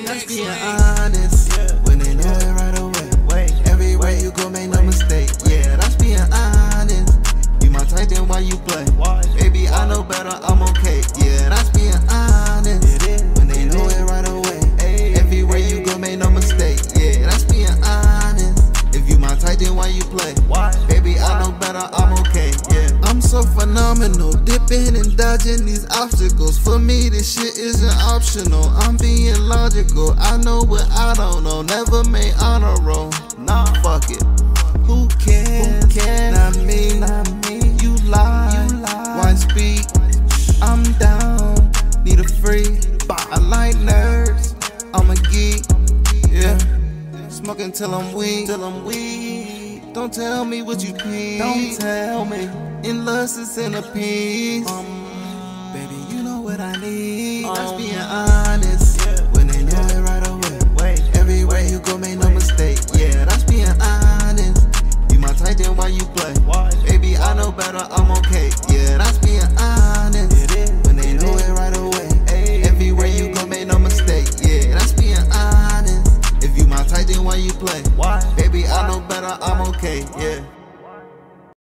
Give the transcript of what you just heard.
That's being honest. When they know it right away. Everywhere you go, make no mistake. Yeah, that's being honest. You my type, then why you play? Baby, I know better, I'm okay. Yeah, that's being honest. When they know it right away. Everywhere you go, make no mistake. Yeah, that's being honest. If you my type, then why you play? Baby, I know better, I'm okay. Yeah, I'm so phenomenal, dipping and dodging these obstacles. For me, this shit isn't optional. I'm being logical. I know what I don't know. Never made honor roll. Nah, fuck it. Who cares? Not me. You lie. Why speak? I'm down. Need a free. I like nerds. I'm a geek. Yeah. Smoking till I'm weak. Don't tell me what you please. Don't tell me. In lust is in a piece. Baby, you know what I need. That's being honest.